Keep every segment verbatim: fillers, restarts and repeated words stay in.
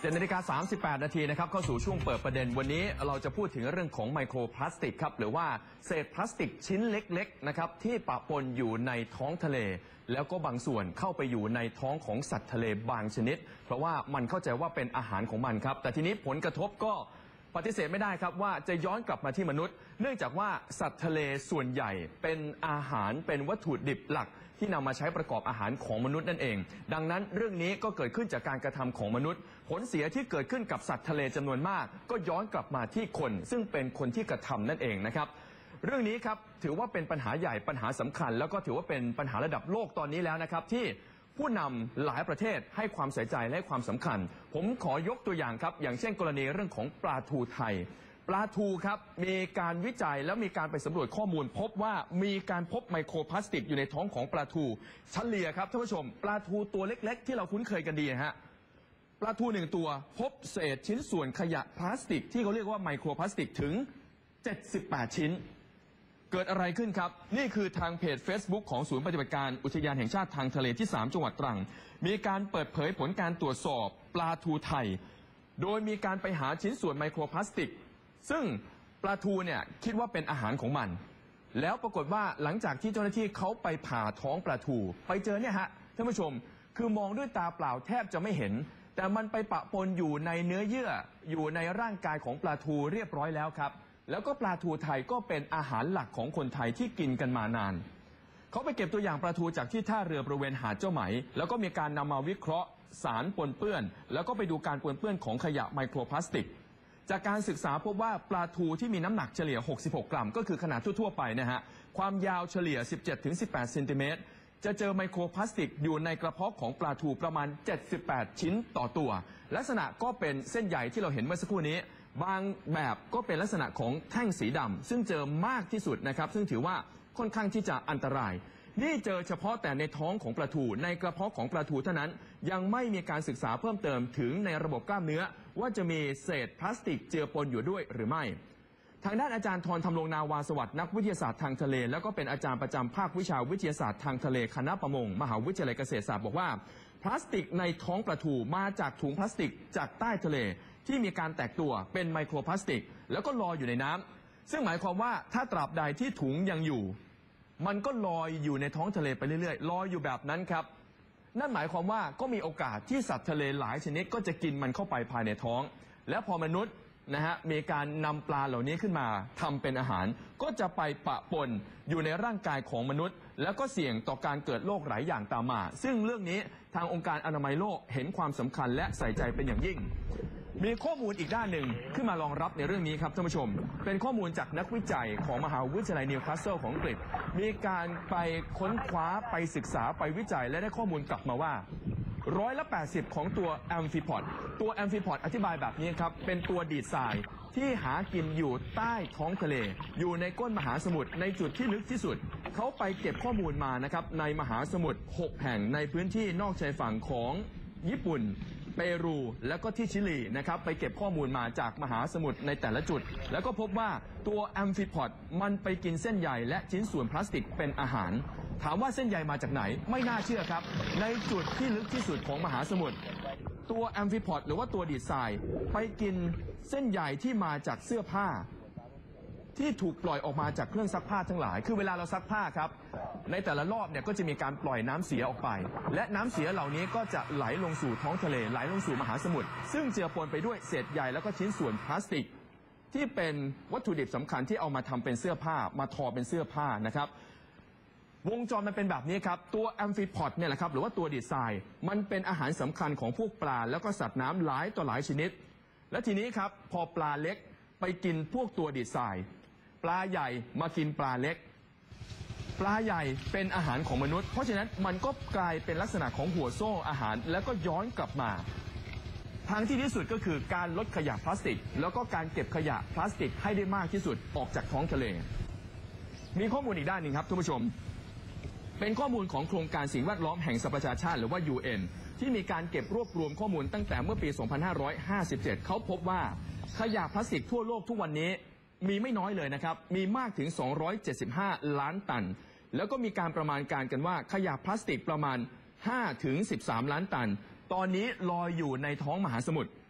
เจ็ดนาฬิกาสามสิบแปดนาทีนะครับเข้าสู่ช่วงเปิดประเด็นวันนี้เราจะพูดถึงเรื่องของไมโครพลาสติกครับหรือว่าเศษพลาสติกชิ้นเล็กๆนะครับที่ปะปนอยู่ในท้องทะเลแล้วก็บางส่วนเข้าไปอยู่ในท้องของสัตว์ทะเลบางชนิดเพราะว่ามันเข้าใจว่าเป็นอาหารของมันครับแต่ทีนี้ผลกระทบก็ปฏิเสธไม่ได้ครับว่าจะย้อนกลับมาที่มนุษย์เนื่องจากว่าสัตว์ทะเลส่วนใหญ่เป็นอาหารเป็นวัตถุดิบหลักที่นำมาใช้ประกอบอาหารของมนุษย์นั่นเองดังนั้นเรื่องนี้ก็เกิดขึ้นจากการกระทำของมนุษย์ผลเสียที่เกิดขึ้นกับสัตว์ทะเลจำนวนมากก็ย้อนกลับมาที่คนซึ่งเป็นคนที่กระทำนั่นเองนะครับเรื่องนี้ครับถือว่าเป็นปัญหาใหญ่ปัญหาสำคัญแล้วก็ถือว่าเป็นปัญหาระดับโลกตอนนี้แล้วนะครับที่ผู้นำหลายประเทศให้ความใส่ใจและความสำคัญผมขอยกตัวอย่างครับอย่างเช่นกรณีเรื่องของปลาทูไทยปลาทูครับมีการวิจัยแล้วมีการไปสำรวจข้อมูลพบว่ามีการพบไมโครพลาสติกอยู่ในท้องของปลาทูเฉลี่ยครับท่านผู้ชมปลาทูตัวเล็กๆที่เราคุ้นเคยกันดีฮะปลาทูหนึ่งตัวพบเศษชิ้นส่วนขยะพลาสติกที่เขาเรียกว่าไมโครพลาสติกถึงเจ็ดสิบแปดชิ้นเกิดอะไรขึ้นครับนี่คือทางเพจ Facebook ของศูนย์ปฏิบัติการอุทยานแห่งชาติทางทะเลที่สามจังหวัดตรังมีการเปิดเผยผลการตรวจสอบปลาทูไทยโดยมีการไปหาชิ้นส่วนไมโครพลาสติกซึ่งปลาทูเนี่ยคิดว่าเป็นอาหารของมันแล้วปรากฏว่าหลังจากที่เจ้าหน้าที่เขาไปผ่าท้องปลาทูไปเจอเนี่ยฮะท่านผู้ชมคือมองด้วยตาเปล่าแทบจะไม่เห็นแต่มันไปปะปนอยู่ในเนื้อเยื่ออยู่ในร่างกายของปลาทูเรียบร้อยแล้วครับแล้วก็ปลาทูไทยก็เป็นอาหารหลักของคนไทยที่กินกันมานานเขาไปเก็บตัวอย่างปลาทูจากที่ท่าเรือบริเวณหาดเจ้าไหมแล้วก็มีการนำมาวิเคราะห์สารปนเปื้อนแล้วก็ไปดูการปนเปื้อนของขยะไมโครพลาสติกจากการศึกษาพบว่าปลาทูที่มีน้ำหนักเฉลี่ยหกสิบหกกรัมก็คือขนาดทั่วๆไปนะฮะความยาวเฉลี่ย สิบเจ็ดถึงสิบแปดเซนติเมตรจะเจอไมโครพลาสติกอยู่ในกระเพาะของปลาทูประมาณเจ็ดสิบแปดชิ้นต่อตัวลักษณะก็เป็นเส้นใหญ่ที่เราเห็นเมื่อสักครู่นี้บางแบบก็เป็นลักษณะของแท่งสีดำซึ่งเจอมากที่สุดนะครับซึ่งถือว่าค่อนข้างที่จะอันตรายนี่เจอเฉพาะแต่ในท้องของปลาทูในกระเพาะของปลาทูเท่านั้นยังไม่มีการศึกษาเพิ่มเติมถึงในระบบกล้ามเนื้อว่าจะมีเศษพลาสติกเจือปนอยู่ด้วยหรือไม่ทางด้านอาจารย์ธรธำรงนาวาสวัสดิ์นักวิทยาศาสตร์ทางทะเลแล้วก็เป็นอาจารย์ประจำภาควิชาวิทยาศาสตร์ทางทะเลคณะประมงมหาวิทยาลัยเกษตรศาสตร์บอกว่าพลาสติกในท้องปลาทูมาจากถุงพลาสติกจากใต้ทะเลที่มีการแตกตัวเป็นไมโครพลาสติกแล้วก็ลอยอยู่ในน้ำซึ่งหมายความว่าถ้าตราบใดที่ถุงยังอยู่มันก็ลอยอยู่ในท้องทะเลไปเรื่อยๆลอยอยู่แบบนั้นครับนั่นหมายความว่าก็มีโอกาสที่สัตว์ทะเลหลายชนิดก็จะกินมันเข้าไปภายในท้องแล้วพอมนุษย์นะฮะมีการนำปลาเหล่านี้ขึ้นมาทำเป็นอาหารก็จะไปปะปนอยู่ในร่างกายของมนุษย์แล้วก็เสี่ยงต่อการเกิดโรคหลายอย่างตามมาซึ่งเรื่องนี้ทางองค์การอนามัยโลกเห็นความสำคัญและใส่ใจเป็นอย่างยิ่งมีข้อมูลอีกด้านหนึ่งขึ้นมารองรับในเรื่องนี้ครับท่านผู้ชมเป็นข้อมูลจากนักวิจัยของมหาวิทยาลัยนิวคาสเซิลของอังกฤษมีการไปค้นคว้าไปศึกษาไปวิจัยและได้ข้อมูลกลับมาว่าร้อยละแปดสิบของตัวแอมฟิพอดตัวแอมฟิพอดอธิบายแบบนี้ครับเป็นตัวดีดทรายที่หากินอยู่ใต้ท้องทะเลอยู่ในก้นมหาสมุทรในจุดที่ลึกที่สุดเขาไปเก็บข้อมูลมานะครับในมหาสมุทรหกแห่งในพื้นที่นอกชายฝั่งของญี่ปุ่นเปรูแล้วก็ที่ชิลีนะครับไปเก็บข้อมูลมาจากมหาสมุทรในแต่ละจุดแล้วก็พบว่าตัวแอมฟิพอดมันไปกินเส้นใยและชิ้นส่วนพลาสติกเป็นอาหารถามว่าเส้นใยมาจากไหนไม่น่าเชื่อครับในจุดที่ลึกที่สุดของมหาสมุทรตัวแอมฟิพอดหรือว่าตัวดีดทรายไปกินเส้นใยที่มาจากเสื้อผ้าที่ถูกปล่อยออกมาจากเครื่องซักผ้าทั้งหลายคือเวลาเราซักผ้าครับในแต่ละรอบเนี่ยก็จะมีการปล่อยน้ำเสียออกไปและน้ำเสียเหล่านี้ก็จะไหลลงสู่ท้องทะเลไหลลงสู่มหาสมุทรซึ่งเจือปนไปด้วยเศษใยแล้วก็ชิ้นส่วนพลาสติกที่เป็นวัตถุดิบสำคัญที่เอามาทำเป็นเสื้อผ้ามาทอเป็นเสื้อผ้านะครับวงจรมันเป็นแบบนี้ครับตัวแอมฟิพอดเนี่ยแหละครับหรือว่าตัวดีดทรายมันเป็นอาหารสำคัญของพวกปลาแล้วก็สัตว์น้ำหลายต่อหลายชนิดและทีนี้ครับพอปลาเล็กไปกินพวกตัวดีดทรายปลาใหญ่มากินปลาเล็กปลาใหญ่เป็นอาหารของมนุษย์เพราะฉะนั้นมันก็กลายเป็นลักษณะของหัวโซ่อาหารแล้วก็ย้อนกลับมาทางที่ดีที่สุดก็คือการลดขยะพลาสติกแล้วก็การเก็บขยะพลาสติกให้ได้มากที่สุดออกจากท้องทะเลมีข้อมูลอีกด้านหนึ่งครับท่านผู้ชมเป็นข้อมูลของโครงการสิ่งแวดล้อมแห่งสหประชาชาติหรือว่า ยู เอ็น ที่มีการเก็บรวบรวมข้อมูลตั้งแต่เมื่อปี สองพันห้าร้อยห้าสิบเจ็ด เขาพบว่าขยะพลาสติกทั่วโลกทุกวันนี้มีไม่น้อยเลยนะครับมีมากถึงสองร้อยเจ็ดสิบห้าล้านตันแล้วก็มีการประมาณการกันว่าขยะพลาสติกประมาณ ห้าถึงสิบสามล้านตันตอนนี้ลอยอยู่ในท้องมหาสมุทร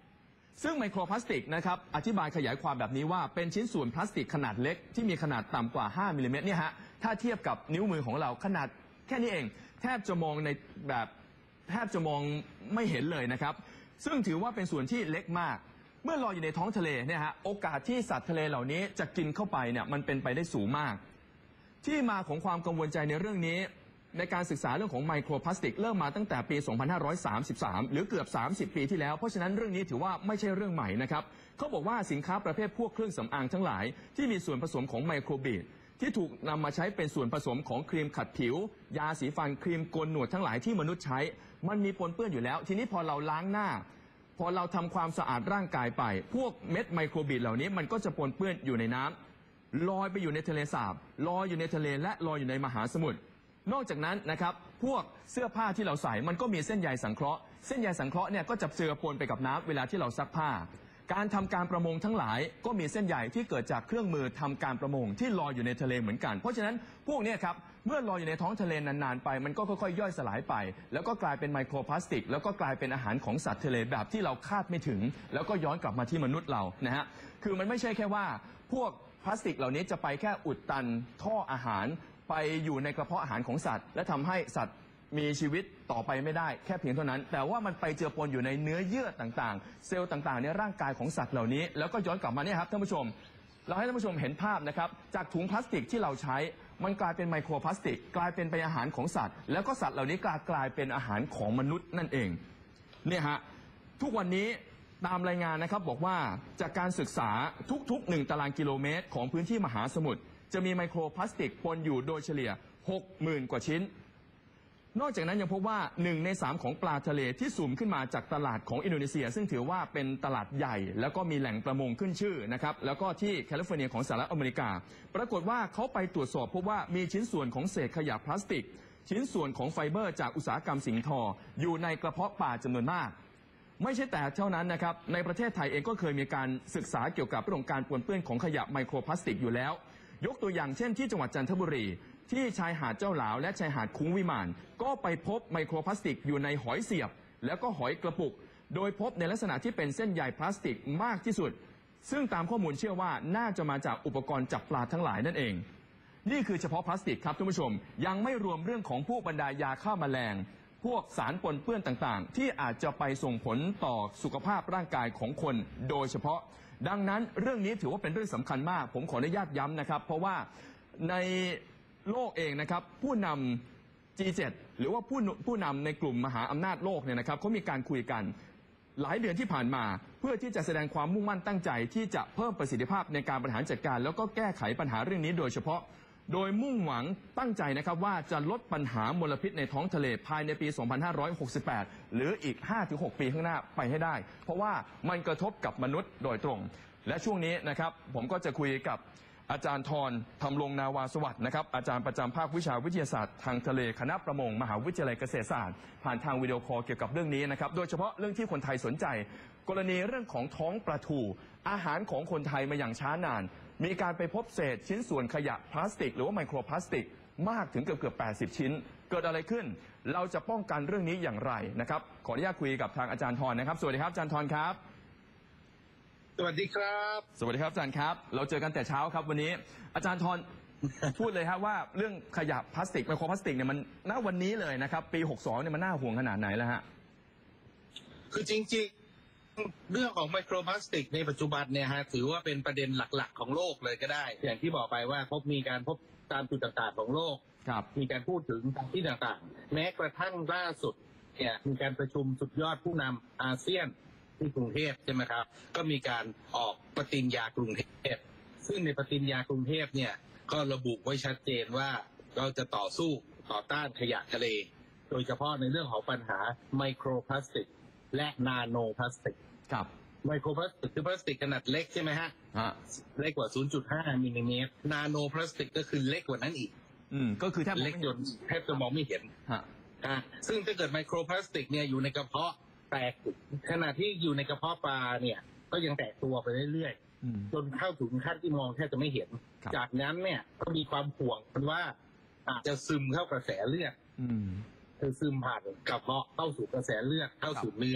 ซึ่งไมโครพลาสติกนะครับอธิบายขยายความแบบนี้ว่าเป็นชิ้นส่วนพลาสติกขนาดเล็กที่มีขนาดต่ำกว่าห้ามิลลิเมตรเนี่ยฮะถ้าเทียบกับนิ้วมือของเราขนาดแค่นี้เองแทบจะมองในแบบแทบจะมองไม่เห็นเลยนะครับซึ่งถือว่าเป็นส่วนที่เล็กมากเมื่อลอยอยู่ในท้องทะเลเนี่ยฮะโอกาสที่สัตว์ทะเลเหล่านี้จะกินเข้าไปเนี่ยมันเป็นไปได้สูงมากที่มาของความกังวลใจในเรื่องนี้ในการศึกษาเรื่องของไมโครพลาสติกเริ่มมาตั้งแต่ปี สองพันห้าร้อยสามสิบสาม หรือเกือบ สามสิบ ปีที่แล้วเพราะฉะนั้นเรื่องนี้ถือว่าไม่ใช่เรื่องใหม่นะครับเขาบอกว่าสินค้าประเภทพวกเครื่องสำอางทั้งหลายที่มีส่วนผสมของไมโครบีดที่ถูกนำมาใช้เป็นส่วนผสมของครีมขัดผิวยาสีฟันครีมโกนหนวดทั้งหลายที่มนุษย์ใช้มันมีปนเปื้อนอยู่แล้วทีนี้พอเราล้างหน้าพอเราทำความสะอาดร่างกายไปพวกเม็ดไมโครบีดเหล่านี้มันก็จะปนเปื้อนอยู่ในน้ำลอยไปอยู่ในทะเลสาบลอยอยู่ในทะเลและลอยอยู่ในมหาสมุทรนอกจากนั้นนะครับพวกเสื้อผ้าที่เราใส่มันก็มีเส้นใยสังเคราะห์เส้นใยสังเคราะห์เนี่ยก็จะเจือปนไปกับน้ำเวลาที่เราซักผ้าการทำการประมงทั้งหลายก็มีเส้นใยที่เกิดจากเครื่องมือทำการประมงที่ลอยอยู่ในทะเลเหมือนกันเพราะฉะนั้นพวกนี้ครับเมื่อลอยอยู่ในท้องทะเลนานๆไปมันก็ค่อยๆย่อยสลายไปแล้วก็กลายเป็นไมโครพลาสติกแล้วก็กลายเป็นอาหารของสัตว์ทะเลแบบที่เราคาดไม่ถึงแล้วก็ย้อนกลับมาที่มนุษย์เรานะฮะคือมันไม่ใช่แค่ว่าพวกพลาสติกเหล่านี้จะไปแค่อุดตันท่ออาหารไปอยู่ในกระเพาะอาหารของสัตว์และทำให้สัตว์มีชีวิตต่อไปไม่ได้แค่เพียงเท่านั้นแต่ว่ามันไปเจือปนอยู่ในเนื้อเยื่อต่างๆเซลล์ต่างๆในร่างกายของสัตว์เหล่านี้แล้วก็ย้อนกลับมาเนี่ยครับท่านผู้ชมเราให้ท่านผู้ชมเห็นภาพนะครับจากถุงพลาสติกที่เราใช้มันกลายเป็นไมโครพลาสติกกลายเป็นเป็นอาหารของสัตว์แล้วก็สัตว์เหล่านี้กลายกลายเป็นอาหารของมนุษย์นั่นเองเนี่ยฮะทุกวันนี้ตามรายงานนะครับบอกว่าจากการศึกษาทุกๆหนึ่งตารางกิโลเมตรของพื้นที่มหาสมุทรจะมีไมโครพลาสติกปนอยู่โดยเฉลี่ย หกหมื่น กว่าชิ้นนอกจากนั้นยังพบว่าหนึ่งในสามของปลาทะเลที่สูมขึ้นมาจากตลาดของอินโดนีเซียซึ่งถือว่าเป็นตลาดใหญ่แล้วก็มีแหล่งประมงขึ้นชื่อนะครับแล้วก็ที่แคลิฟอร์เนียของสหรัฐอเมริกาปรากฏว่าเขาไปตรวจสอบพบว่ามีชิ้นส่วนของเศษขยะพลาสติกชิ้นส่วนของไฟเบอร์จากอุตสาหกรรมสิงห์ทองอยู่ในกระเพาะปลาจำนวนมากไม่ใช่แต่เท่านั้นนะครับในประเทศไทยเองก็เคยมีการศึกษาเกี่ยวกับเรื่องการปนเปื้อนของขยะไมโครพลาสติกอยู่แล้วยกตัวอย่างเช่นที่จังหวัดจันทบุรีที่ชายหาดเจ้าหลาวและชายหาดคุ้งวิมานก็ไปพบไมโครพลาสติกอยู่ในหอยเสียบแล้วก็หอยกระปุกโดยพบในลักษณะที่เป็นเส้นใยพลาสติกมากที่สุดซึ่งตามข้อมูลเชื่อว่าน่าจะมาจากอุปกรณ์จับปลาทั้งหลายนั่นเองนี่คือเฉพาะพลาสติกครับท่านผู้ชมยังไม่รวมเรื่องของพวกบรรดายาฆ่าแมลงพวกสารปนเปื้อนต่างๆที่อาจจะไปส่งผลต่อสุขภาพร่างกายของคนโดยเฉพาะดังนั้นเรื่องนี้ถือว่าเป็นเรื่องสำคัญมากผมขออนุญาตย้ำนะครับเพราะว่าในโลกเองนะครับผู้นำ จี เซเว่น หรือว่าผู้ผู้นำในกลุ่มมหาอำนาจโลกเนี่ยนะครับเขามีการคุยกันหลายเดือนที่ผ่านมาเพื่อที่จะแสดงความมุ่งมั่นตั้งใจที่จะเพิ่มประสิทธิภาพในการบริหารจัดการแล้วก็แก้ไขปัญหาเรื่องนี้โดยเฉพาะโดยมุ่งหวังตั้งใจนะครับว่าจะลดปัญหามลพิษในท้องทะเลภายในปี สองพันห้าร้อยหกสิบแปด หรืออีก ห้าถึงหก ปีข้างหน้าไปให้ได้เพราะว่ามันกระทบกับมนุษย์โดยตรงและช่วงนี้นะครับผมก็จะคุยกับอาจารย์ธรธรรมรงนาวาสวัสดิ์นะครับอาจารย์ประจำภาควิชาวิทยาศาสตร์ทางทะเลคณะประมงมหาวิทยาลัยเกษตรศาสตร์ผ่านทางวิดีโอคอลเกี่ยวกับเรื่องนี้นะครับโดยเฉพาะเรื่องที่คนไทยสนใจกรณีเรื่องของท้องปลาทูอาหารของคนไทยมาอย่างช้านานมีการไปพบเศษชิ้นส่วนขยะพลาสติกหรือว่าไมโครพลาสติกมากถึงเกือบเกือบแปดสิบชิ้นเกิดอะไรขึ้นเราจะป้องกันเรื่องนี้อย่างไรนะครับขออนุญาตคุยกับทางอาจารย์ธรนะครับสวัสดีครับอาจารย์ธรครับสวัสดีครับสวัสดีครับอาจารย์ครับเราเจอกันแต่เช้าครับวันนี้อาจารย์ธรพูดเลยครับว่าเรื่องขยะพลาสติกไมโครพลาสติกเนี่ยมันณวันนี้เลยนะครับปีหกสิบสองเนี่ยมันน่าห่วงขนาดไหนแล้วฮะคือจริงๆเรื่องของไมโครพลาสติกในปัจจุบันเนี่ยฮะถือว่าเป็นประเด็นหลักๆของโลกเลยก็ได้อย่างที่บอกไปว่าพบมีการพบตามจุดต่างๆของโลกมีการพูดถึงที่ต่างๆแม้กระทั่งล่าสุดเนี่ยมีการประชุมสุดยอดผู้นำอาเซียนที่กรุงเทพใช่ไหมครับก็มีการออกปฏิญญากรุงเทพซึ่งในปฏิญญากรุงเทพเนี่ยก็ระบุไว้ชัดเจนว่าเราจะต่อสู้ต่อต้านขยะทะเลโดยเฉพาะในเรื่องของปัญหาไมโครพลาสติกและนาโนพลาสติกครับไมโครพลาสติกคือพลาสติกขนาดเล็กใช่ไหมฮะเล็กกว่า ศูนย์จุดห้า มิลลิเมตรนาโนพลาสติกก็คือเล็กกว่านั้นอีกอืมก็คือแทบเล็กจนแทบจะมองไม่เห็นฮะอ่าซึ่งถ้าเกิดไมโครพลาสติกเนี่ยอยู่ในกระเพาะแตกขณะที่อยู่ในกระเพาะปลาเนี่ยก็ยังแตกตัวไปเรื่อยๆจนเข้าถึงขั้นที่มองแทบจะไม่เห็นจากนั้นเนี่ยก็มีความห่วงกันว่าอาจจะซึมเข้ากระแสเลือดคือซึมผ่านกระเพาะเข้าสู่กระแสเลือดเข้าสู่เนื้อ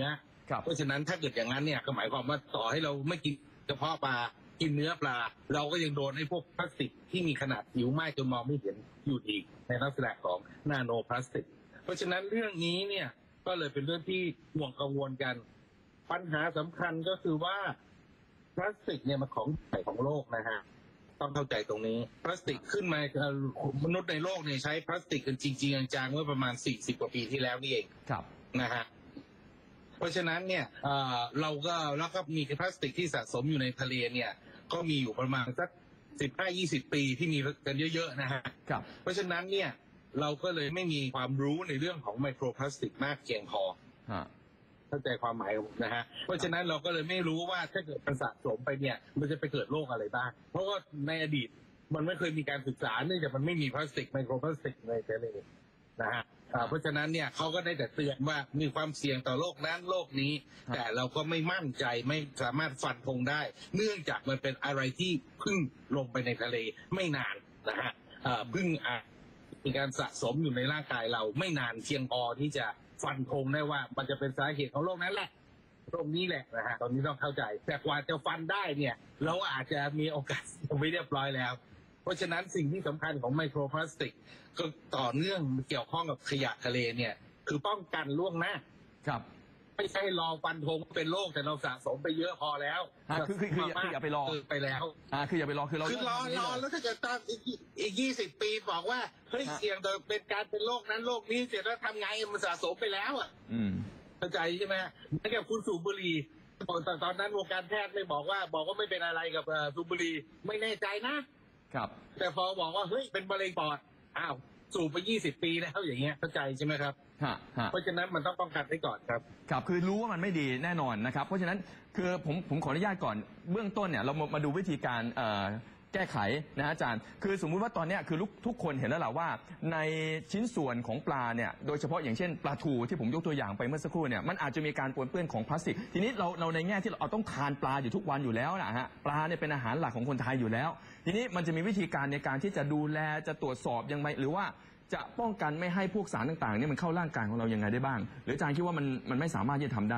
ครับเพราะฉะนั้นถ้าเกิดอย่างนั้นเนี่ยก็หมายความว่าต่อให้เราไม่กินเฉพาะปลากินเนื้อปลาเราก็ยังโดนไอ้พวกพลาสติกที่มีขนาดจิ๋วมากจนมองไม่เห็นอยู่อีกในลักษณะของนาโนพลาสติกเพราะฉะนั้นเรื่องนี้เนี่ยก็เลยเป็นเรื่องที่ห่วงกังวลกันปัญหาสำคัญก็คือว่าพลาสติกเนี่ยมันของใหญ่ของโลกนะฮะต้องเข้าใจตรงนี้พลาสติกขึ้นมามนุษย์ในโลกเนี่ยใช้พลาสติกกันจริงๆจังๆเมื่อประมาณสี่สิบกว่าปีที่แล้วนี่เองครับนะฮะเพราะฉะนั้นเนี่ยเอ่อเราก็แล้วก็มีพลาสติกที่สะสมอยู่ในทะเลเนี่ยก็มีอยู่ประมาณสักสิบห้ายี่สิบปีที่มีกันเยอะๆนะฮะครับเพราะฉะนั้นเนี่ยเราก็เลยไม่มีความรู้ในเรื่องของไมโครพลาสติกมากเพียงพอฮะเข้าใจความหมายผมนะฮะเพราะฉะนั้นเราก็เลยไม่รู้ว่าถ้าเกิดมันสะสมไปเนี่ยมันจะไปเกิดโรคอะไรบ้างเพราะว่าในอดีตมันไม่เคยมีการศึกษาเนื่องจากมันไม่มีพลาสติกไมโครพลาสติกในทะเลนะฮะอ่าเพราะฉะนั้นเนี่ยเขาก็ได้แต่เตือนว่ามีความเสี่ยงต่อโรคนั้นโรคนี้ แต่เราก็ไม่มั่นใจไม่สามารถฟันธงได้ เนื่องจากมันเป็นอะไรที่เพิ่งลงไปในทะเลไม่นานนะฮะอ่าเพิ่งอ่ามีการสะสมอยู่ในร่างกายเราไม่นานเพียงพอที่จะฟันธงได้ว่ามันจะเป็นสาเหตุของโรคนั้นแหละโรคนี้แหละนะฮะตอนนี้ต้องเข้าใจ แต่กว่าจะฟันได้เนี่ยเราอาจจะมีโอกาสยังไม่เรียบร้อยแล้ว เพราะฉะนั้นสิ่งที่สำคัญของไมโครพลาสติกก็ต่อเนื่องเกี่ยวข้องกับขยะทะเลเนี่ยคือป้องกันล่วงหน้าครับไม่ใช่รอฟันธงเป็นโรคแต่เราสะสมไปเยอะพอแล้วอ่าคือคือคืออย่าคืออย่าไปรอเไปแล้วอ่าคืออย่าไปรอคือเราคือรอเริ่มทำนี่รอเลยแล้วถ้าเกิดตอนอีกอีกยี่สิบปีบอกว่าเฮ้ยฮะเสี่ยงต่อเป็นการเป็นโรคนั้นโรคนี้เสร็จแล้วทำไงมันสะสมไปแล้วอ่ะอืมเข้าใจใช่ไหมเหมือนกับคุณสูบบุหรี่ตอนตอนนั้นวงการแพทย์ไม่บอกว่าบอกว่าไม่เป็นอะไรกับเอ่อสูบบุหรี่ไม่แน่ใจนะครับแต่พอบอกว่าเฮ้ยเป็นมะเร็งปอดอ้าวสูบไปยี่สิบปีแล้วอย่างเงี้ยเข้าใจใช่ไหมครับฮะ ฮะเพราะฉะนั้นมันต้องป้องกันไว้ก่อนครับครับคือรู้ว่ามันไม่ดีแน่นอนนะครับ เพราะฉะนั้นคือผมผมขออนุญาตก่อนเบื้องต้นเนี่ยเรามามาดูวิธีการเอ่อแก้ไขนะอาจารย์ คือสมมุติว่าตอนเนี้ยคือทุกทุกคนเห็นแล้วแหละว่าในชิ้นส่วนของปลาเนี่ยโดยเฉพาะอย่างเช่นปลาทูที่ผมยกตัวอย่างไปเมื่อสักครู่เนี่ยมันอาจจะมีการปนเปื้อนของพลาสติก ทีนี้เราเราในแง่ที่เราต้องทานปลาอยู่ทุกวันอยู่แล้วนะฮะปลาเนี่ยเป็นอาหารหลักของคนไทยอยู่แล้ว ทีนี้มันจะมีวิธีการในการที่จะดูแลจะตรวจสอบยังไงหรือว่าจะป้องกันไม่ให้พวกสารต่างๆเนี่ยมันเข้าร่างกายของเรายังไงได้บ้าง หรืออาจารย์คิดว่ามันมันไม่สามารถที่จะทำได้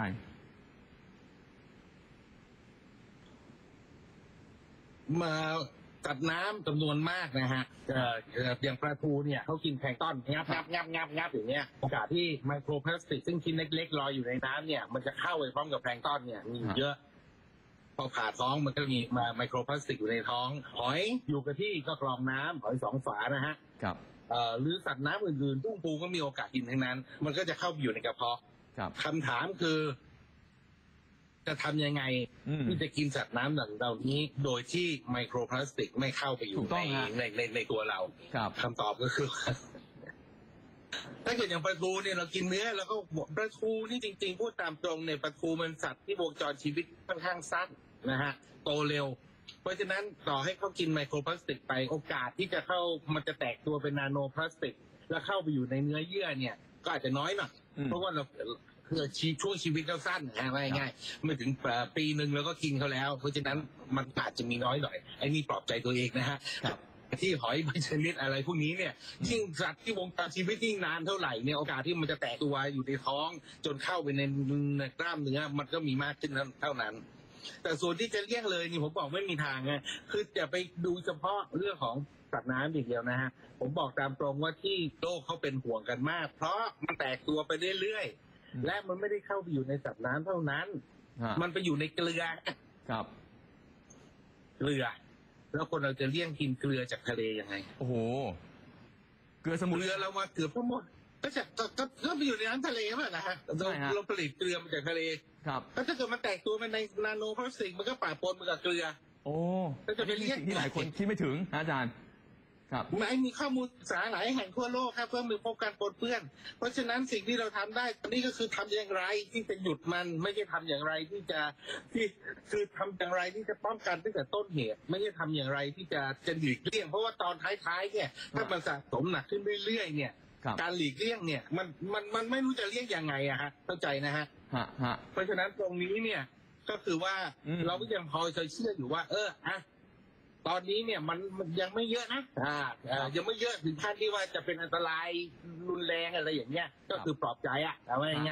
มาสัตว์น้ำจำนวนมากนะฮะเอ่อเอ่ออย่างปลาทูเนี่ยเขากินแพลงก์ต้นงับงับงับงับงับอย่างเงี้ยโอกาสที่ไมโครพลาสติกซึ่งชิ้นเล็กๆลอยอยู่ในน้ำเนี่ยมันจะเข้าไปพร้อมกับแพลงก์ต้นเนี่ยมีอยู่เยอะ พอผ่าท้องมันก็มีมาไมโครพลาสติกอยู่ในท้อง หอยอยู่กับที่ก็กรองน้ำหอยสองฝานะฮะครับเอ่อหรือสัตว์น้ำอื่นๆตุ้งปูก็มีโอกาสกินทั้งนั้น มันก็จะเข้าไปอยู่ในกระเพาะครับคำถามคือ จะทำยังไงอืมที่จะกินสัตว์น้ำเหล่านี้ โดยที่ไมโครพลาสติกไม่เข้าไปอยู่ถูกต้ในองฮะในในในตัวเราครับคำตอบก็คือ ถ้าเกิดอย่างปลาทูเนี่ยเรากินเนื้อแล้วก็ปลาทูนี่จริงๆพูดตามตรงเนี่ยปลาทูมันสัตว์ที่วงจรชีวิตค่อนข้างสั้นนะฮะโตเร็ว เพราะฉะนั้นต่อให้เขากินไมโครพลาสติกไปโอกาสที่จะเข้ามันจะแตกตัวเป็นนาโนพลาสติก แล้วเข้าไปอยู่ในเนื้อเยื่อเนี่ย ก็อาจจะน้อยหน่อยอืมเพราะว่าเราคือชีช่วงชีวิตเขาสั้นนะว่าง่ายๆไม่ถึงปีหนึ่งแล้วก็กินเขาแล้ว เพราะฉะนั้นมันอาจจะมีน้อยหน่อยไอ้นี่ปลอบใจตัวเองนะฮะครับที่หอยใบชนิดอะไรพวกนี้เนี่ยยิ่งสัตว์ที่วงจรชีวิตยิ่งนานเท่าไหร่เนี่ยโอกาสที่มันจะแตกตัวอยู่ในท้อง จนเข้าไปในในกล้ามเนื้อมันก็มีมากขึ้นเท่านั้น แต่ส่วนที่จะเลี่ยงเลยนี่ผมบอกไม่มีทางไงคือจะไปดูเฉพาะเรื่องของสัตว์น้ำอย่างเดียวนะฮะผมบอกตามตรงว่าที่โลกเขาเป็นห่วงกันมาก เพราะมันแตกตัวไปเรื่อยๆและมันไม่ได้เข้าไปอยู่ในสัตว์น้ำเท่านั้นฮะมันไปอยู่ในเกลือครับเกลือ แล้วคนเราจะเลี่ยงกินเกลือจากทะเลยังไงโอ้โห เกลือสมุนเกลือเรามาเกือบทั้งหมดก็จะก็ก็ก็ไปอยู่ในน้ำทะเลมั้งนะฮะเราใช่ฮะเราผลิตเกลือมาจากทะเลครับแล้วถ้าเกิดมันแตกตัวเป็นในนาโนพลาสติกมันก็ปะปนมากับเกลือโอ้แล้วจะไปเรียกสิ่งที่หลายคนคิดไม่ถึงนะอาจารย์ ครับไม่มีข้อมูลศึกษาหลายแห่งทั่วโลกครับเพื่อมีพบการปนเปื้อน เพราะฉะนั้นสิ่งที่เราทำได้ตอนนี้ก็คือทำอย่างไรที่จะหยุดมันไม่ใช่ทำอย่างไรที่จะที่คือทำอย่างไรที่จะป้องกันตั้งแต่ต้นเหตุ ไม่ใช่ทำอย่างไรที่จะจะหลีกเลี่ยงเพราะว่าตอนท้ายๆเนี่ยถ้ามันสะสมหนักขึ้นเรื่อยๆเนี่ยครับการหลีกเลี่ยงเนี่ยมันมันมันไม่รู้จะเลี่ยงยังไงอะฮะเข้าใจนะฮะฮะ ฮะเพราะฉะนั้นตรงนี้เนี่ยก็คือว่าอืมเราก็ยังพอจะเชื่ออยู่ว่า เอออะตอนนี้เนี่ยมันมันยังไม่เยอะนะอ่าเอ่อยังไม่เยอะถึงขั้นที่ว่าจะเป็นอันตรายรุนแรงอะไรอย่างเงี้ย ก็คือปลอบใจอะเอาไว้ง่ายๆ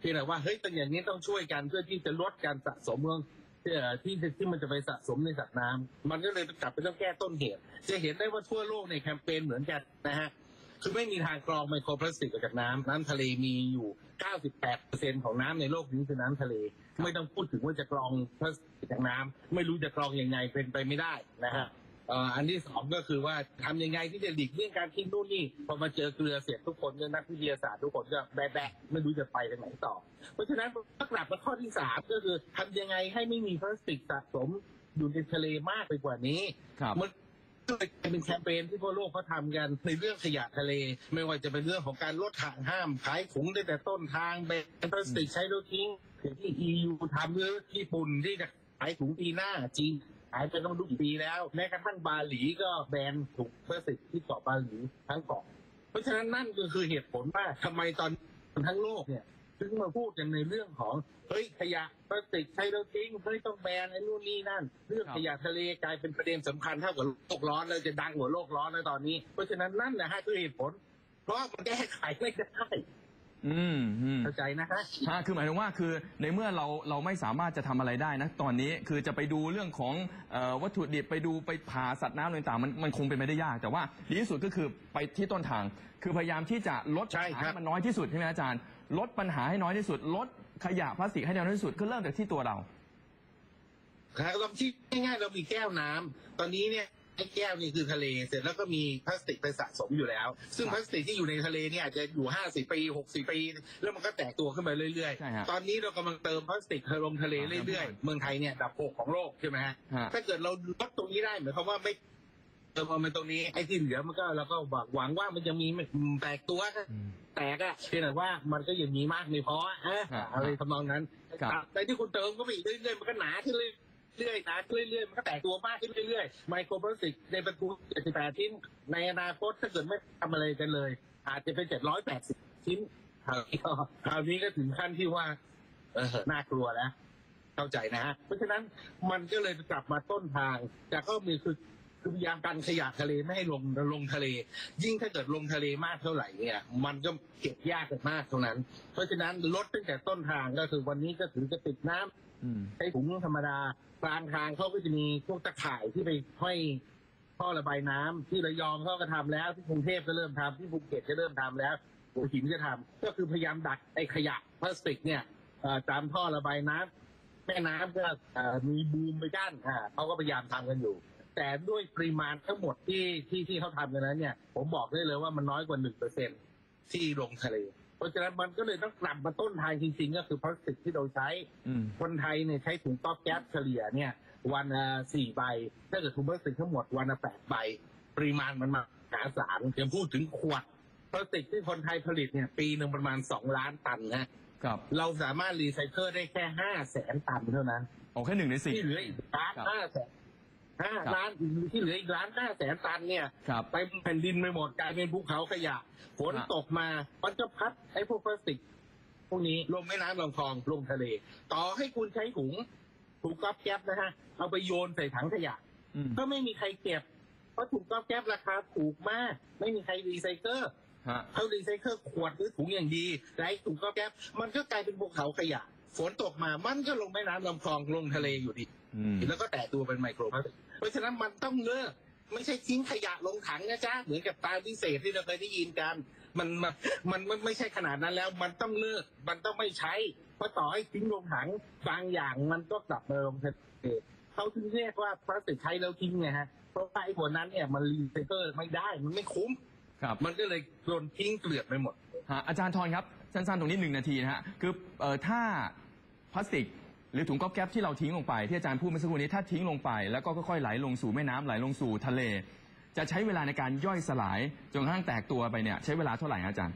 พียงแต่ว่าเฮ้ยเป็นอย่างนี้ต้องช่วยกันเพื่อที่จะลดการสะสมเมืองที่ที่ที่มันจะไปสะสมในสัตว์น้ำมันก็เลยกลับไปต้องแก้ต้นเหตุจะเห็นได้ว่าทั่วโลกในแคมเปญเหมือนกันนะฮะคือไม่มีทางกรองไมโครพลาสติกออกจากน้ำน้ำทะเลมีอยู่ เก้าสิบแปดเปอร์เซ็นต์ ของน้ำในโลกนี้คือน้ำทะเลไม่ต้องพูดถึงว่าจะกรองพลาสติกจากน้ำไม่รู้จะกรองยังไงเป็นไปไม่ได้นะฮะอันที่สองก็คือว่าทำยังไงที่จะหลีกเลี่ยงการทิ้งนู่นนี่พอมาเจอเกลือเสร็จทุกคนก็นักวิทยาศาสตร์ทุกคนก็แบะๆไม่รู้จะไปทางไหนต่อเพราะฉะนั้นก็กลับมาข้อที่สามก็คือทำยังไงให้ไม่มีพลาสติกสะสมอยู่ในทะเลมากไปกว่านี้มันก็เลยเป็นแคมเปญที่ทั่วโลกเขาทำกันในเรื่องขยะทะเลไม่ว่าจะเป็นเรื่องของการลดห้ามขายถุงตั้งแต่ต้นทางเป็นพลาสติกใช้แล้วทิ้งที่ อี ยู ทำหรือญี่ปุ่นที่จะขายถุงปีหน้าจีนขายไปต้องดูปีแล้วแม้กระทั่งบาหลีก็แบนถุงพลาสติกที่เกาะบาหลีทั้งเกาะเพราะฉะนั้นนั่นก็คือเหตุผลว่าทำไมตอนทั้งโลกเนี่ยถึงมาพูดกันในเรื่องของเฮ้ยขยะพลาสติกใช้แล้วทิ้งเฮ้ยต้องแบนไอ้นู่นนี่นั่นเรื่องขยะทะเลกลายเป็นประเด็นสำคัญเท่ากับโลกร้อนเลยจะดังกว่าโลกร้อนในตอนนี้เพราะฉะนั้นนั่นนะฮะคือเหตุผลเพราะมันแก้ไขไม่ได้อืมเข้าใจนะฮะค่ะคือหมายถึงว่าคือในเมื่อเราเราไม่สามารถจะทำอะไรได้นะตอนนี้คือจะไปดูเรื่องของเอ่อวัตถุดิบไปดูไปผ่าสัตว์น้ำอะไรต่างๆมันมันคงเป็นไปได้ยากแต่ว่าดีที่สุดก็คือไปที่ต้นทางคือพยายามที่จะลดปัญหาให้มันน้อยที่สุดใช่ไหมอาจารย์ลดปัญหาให้น้อยที่สุดลดขยะพลาสติกให้น้อยที่สุดก็เริ่มจากที่ตัวเราครับเราที่ง่ายๆเรามีแก้วน้ำตอนนี้เนี่ยไอ้แก้วนี่คือทะเลเสร็จแล้วก็มีพลาสติกไปสะสมอยู่แล้วซึ่งพลาสติกที่อยู่ในทะเลเนี่ยอาจจะอยู่ห้าสิบปีหกสิบปีแล้วมันก็แตกตัวขึ้นไปเรื่อยๆตอนนี้เรากำลังเติมพลาสติกลงทะเลเรื่อยๆเมืองไทยเนี่ยดับหกของโลกใช่ไหมฮะถ้าเกิดเราลดตรงนี้ได้หมายความว่าไม่เติมมาตรงนี้ไอ้ที่เหลือมันก็เราก็หวังว่ามันจะมีแตกตัวแตกอะเพียงแต่ว่ามันก็ยังมีมากไม่พออะอะไรทำนองนั้นแต่ที่คุณเติมก็ไปเรื่อยๆมันก็หนาขึ้นเลยเรื่อยๆนะเรื่อยๆมันก็แตกตัวมากขึ้นเรื่อยๆไมโครพลาสติกในบรรทุกเจ็ดสิบแปดชิ้นในอนาคตถ้าเกิดไม่ทำอะไรกันเลยอาจจะเป็นเจ็ดร้อยแปดสิบชิ้นคราวนี้ก็ถึงขั้นที่ว่าเออน่ากลัวแล้วเข้าใจนะฮะเพราะฉะนั้นมันก็เลยกลับมาต้นทางแต่ก็มีคือคือพยายามกันขยะทะเลไม่ให้ลงลงทะเลยิ่งถ้าเกิดลงทะเลมากเท่าไหร่เนี่ยมันก็เก็บยากกันมากเท่านั้นเพราะฉะนั้นลดตั้งแต่ต้นทางก็คือวันนี้ก็ถือจะติดน้ำใช้ถุงธรรมดากลางทางเขาก็จะมีพวกตะข่ายที่ไปห้อยท่อระบายน้ำที่ระยองเขาก็ทำแล้วที่กรุงเทพก็เริ่มทำที่ภูเก็ตก็เริ่มทำแล้วหัวหินก็ทำก็คือพยายามดักไอ้ขยะพลาสติกเนี่ยตามท่อระบายน้ำแม่น้ำก็มีบูมไปกั้นเขาก็พยายามทำกันอยู่แต่ด้วยปริมาณทั้งหมดที่ที่ที่เขาทำกันนั้นเนี่ยผมบอกได้เลยว่ามันน้อยกว่าหนึ่งเปอร์เซ็นต์ที่ลงทะเลเพราะฉะนั้นมันก็เลยต้องกลับมาต้นทางจริงๆก็คือพลาสติกที่เราใช้คนไทยเนี่ยใช้ถุงก๊อบแก๊สเฉลี่ยเนี่ยวันละสี่ใบถ้าเกิดถุงพลาสติกทั้งหมดวันละแปดใบปริมาณมันมหาศาลยังพูดถึงขวดพลาสติกที่คนไทยผลิตเนี่ยปีหนึ่งประมาณสองล้านตันนะครับเราสามารถรีไซเคิลได้แค่ห้าแสนตันเท่านั้นโอแค่หนึ่งในสี่ที่เหลืออีกล้านห้าแสนห้าล้านที่เหลืออีกล้านห้าแสนตันเนี่ยไปแผ่นดินไปหมดกลายเป็นภูเขาขยะฝนตกมามันจะพัดไอ้พวกพลาสติกพวกนี้ลงแม่น้ำลำคลองลงทะเลต่อให้คุณใช้ถุงถุงก๊อบแก๊บนะฮะเอาไปโยนใส่ถังขยะก็ไม่มีใครเก็บเพราะถุงก๊อบแก๊บราคาถูกมากไม่มีใครรีไซเคิลเขารีไซเคิลขวดหรือถุงอย่างดีไอ้ถุงก๊อบแก๊บมันก็กลายเป็นภูเขาขยะฝนตกมามันก็ลงแม่น้ำลำคลองลงทะเลอยู่ดีแล้วก็แตกตัวเป็นไมโครพลาสติกเพราะฉะนั้นมันต้องเลิกไม่ใช่ทิ้งขยะลงถังนะจ๊ะเหมือนกับตาพิเศษที่เราเคยได้ยินกันมันมันมันไม่ใช่ขนาดนั้นแล้วมันต้องเลิกมันต้องไม่ใช้เพราะต่อให้ทิ้งลงถังบางอย่างมันก็กลับมาลงทะเลเขาถึงเรียกว่าพลาสติกใช้แล้วทิ้งไงฮะเพราะไอ้พวกนั้นเนี่ยมันรีไซเคิลไม่ได้มันไม่คุ้มครับมันก็เลยโดนทิ้งเกลื่อนไปหมดอาจารย์ทรครับสั้นๆตรงนี้หนึ่งนาทีนะฮะคือเอ่อถ้าพลาสติกหรือถุงก๊อบแก๊บที่เราทิ้งลงไปที่อาจารย์พูดเมื่อสักครู่นี้ถ้าทิ้งลงไปแล้วก็ค่อยๆไหลลงสู่แม่น้ำไหลลงสู่ทะเลจะใช้เวลาในการย่อยสลายจนกระทั่งแตกตัวไปเนี่ยใช้เวลาเท่าไหร่อาจารย์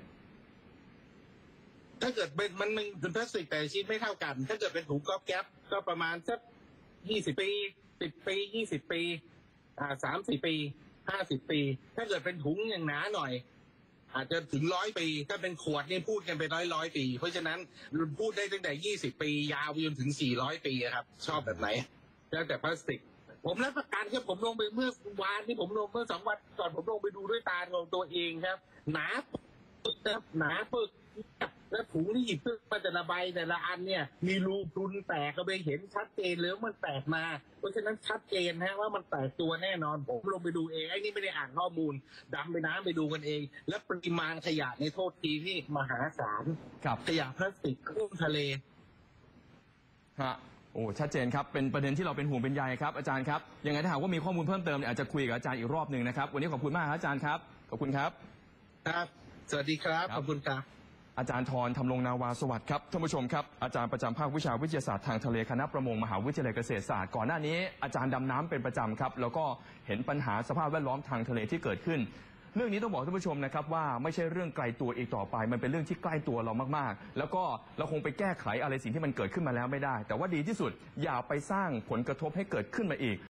ถ้าเกิดเป็นมันเป็นพลาสติกแต่ชิ้นไม่เท่ากันถ้าเกิดเป็นถุงก๊อบแก๊บก็ประมาณสักยี่สิบปีสิบปียี่สิบปีอ่าสามสี่ปีห้าสิบปีถ้าเกิดเป็นถุงอย่างหนาหน่อยอาจจะถึงร้อยปีถ้าเป็นขวดนี่พูดกันไปร้อยร้อยปีเพราะฉะนั้นพูดได้ตั้งแต่ยี่สิบปียาวไปจนถึงสี่ร้อยปีครับชอบแบบไหนแล้วแต่พลาสติกผมรับประกันครับผมลงไปเมื่อวานที่ผมลงเมื่อสองวันก่อนผมลงไปดูด้วยตาของตัวเองครับหนาปึ๊กครับหนาปึ๊กแล้วถุงที่หยิบขึ้นมาแต่ละใบแต่ละอันเนี่ยมีรูพรุนแตกก็ไปเห็นชัดเจนเลยว่ามันแตกมาเพราะฉะนั้นชัดเจนฮะว่ามันแตกตัวแน่นอนผมลงไปดูเองไอ้นี่ไม่ได้อ่านข้อมูลดำไปน้ำไปดูกันเอง และปริมาณขยะในโทษทีที่มหาศาลครับขยะพลาสติกท่วมทะเลฮะโอ้ชัดเจนครับเป็นประเด็นที่เราเป็นห่วงเป็นใยครับอาจารย์ครับยังไงถ้าหากว่ามีข้อมูลเพิ่มเติมเนี่ยอาจจะคุยกับอาจารย์อีกรอบหนึ่งนะครับวันนี้ขอบคุณมากครับอาจารย์ครับขอบคุณครับครับ สวัสดีครับครับขอบคุณครับอาจารย์ธรธำรงนาวาสวัสดิ์ครับท่านผู้ชมครับอาจารย์ประจำภาควิชาวิทยาศาสตร์ทางทะเลคณะประมงมหาวิทยาลัยเกษตรศาสตร์ก่อนหน้านี้อาจารย์ดำน้ำเป็นประจำครับแล้วก็เห็นปัญหาสภาพแวดล้อมทางทะเลที่เกิดขึ้น เรื่องนี้ต้องบอกท่านผู้ชมนะครับว่าไม่ใช่เรื่องไกลตัวอีกต่อไปมันเป็นเรื่องที่ใกล้ตัวเรามากๆแล้วก็เราคงไปแก้ไขอะไรสิ่งที่มันเกิดขึ้นมาแล้วไม่ได้ แต่ว่าดีที่สุดอย่าไปสร้างผลกระทบให้เกิดขึ้นมาอีก